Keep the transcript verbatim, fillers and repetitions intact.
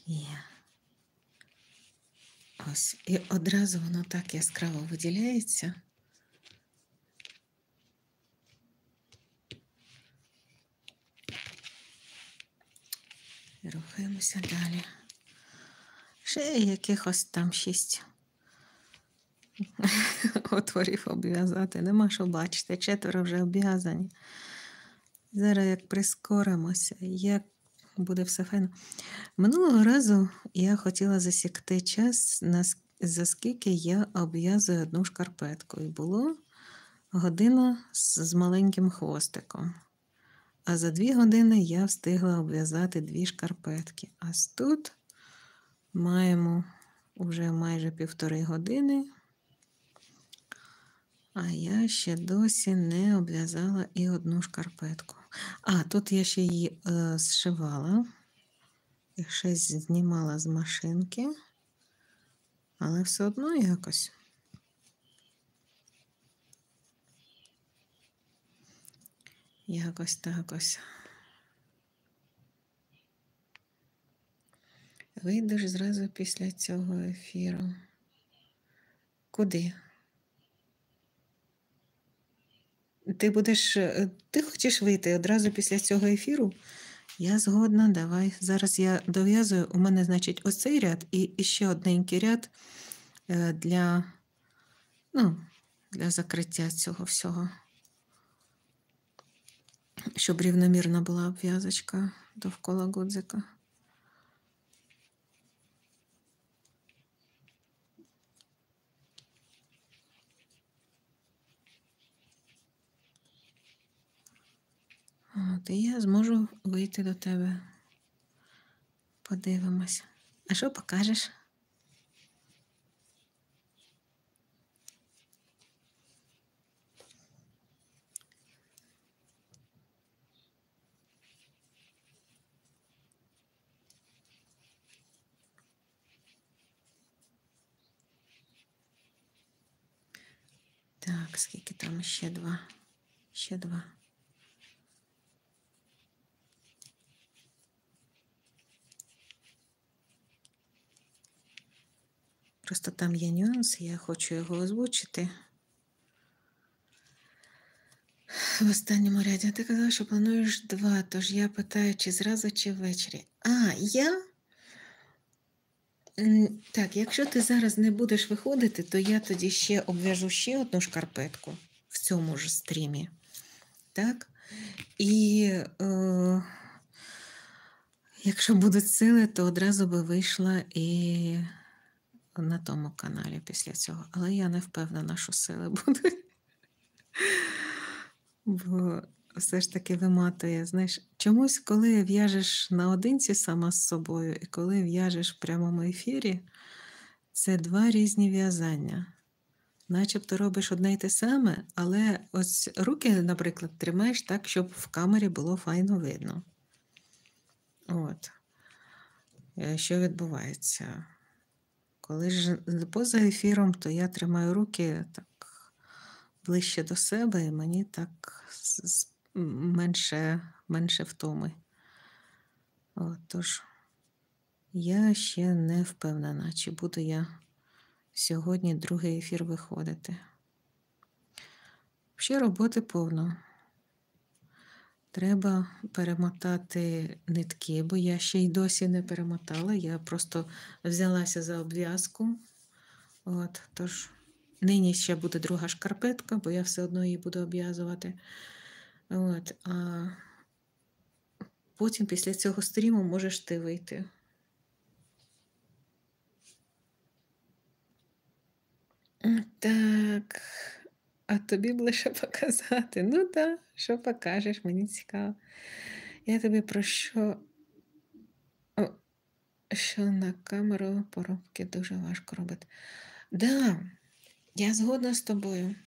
Є. Ось. І одразу воно так яскраво виділяється. І рухаємося далі. Ще якихось там шість отворів обв'язати. Нема що бачити. Четверо вже обв'язані. Зараз як прискоримося, як буде все файно. Минулого разу я хотіла засікти час, за скільки я обв'язую одну шкарпетку. І було година з маленьким хвостиком. А за дві години я встигла обв'язати дві шкарпетки. А тут маємо вже майже півтори години. А я ще досі не обв'язала і одну шкарпетку. А, тут я ще її е, зшивала. І щось знімала з машинки. Але все одно якось. Якось так ось. Вийдеш зразу після цього ефіру. Куди? Ти будеш, ти хочеш вийти одразу після цього ефіру? Я згодна, давай. Зараз я дов'язую. У мене, значить, ось цей ряд і ще одненький ряд для, ну, для закриття цього всього. Щоб рівномірна була обв'язочка довкола гудзика. От, і я зможу вийти до тебе. Подивимось. А що покажеш? Так, скільки там? Ще два. Ще два. Просто там є нюанс, я хочу його озвучити. В останньому ряді ти казала, що плануєш два, тож я питаю, чи зразу, чи ввечері. А, я? Так, якщо ти зараз не будеш виходити, то я тоді ще обв'яжу ще одну шкарпетку в цьому ж стрімі. Так? І е, якщо будуть сили, то одразу би вийшла і на тому каналі після цього. Але я не впевнена, що сили будуть. Бо все ж таки виматує. Знаєш, чомусь, коли в'яжеш наодинці сама з собою, і коли в'яжеш в прямому ефірі, це два різні в'язання. Начебто робиш одне й те саме, але ось руки, наприклад, тримаєш так, щоб в камері було файно видно. От. Що відбувається? Коли ж поза ефіром, то я тримаю руки так ближче до себе, і мені так менше, менше втоми. От, тож, я ще не впевнена, чи буду я сьогодні другий ефір виходити. Ще роботи повно. Треба перемотати нитки, бо я ще й досі не перемотала. Я просто взялася за обв'язку. От, тож, нині ще буде друга шкарпетка, бо я все одно її буду обв'язувати. От, а потім після цього стріму можеш ти вийти. Так, а тобі б лише показати. Ну так, що покажеш, мені цікаво. Я тобі про що, О, що на камеру поробки дуже важко робити. Да, я згодна з тобою.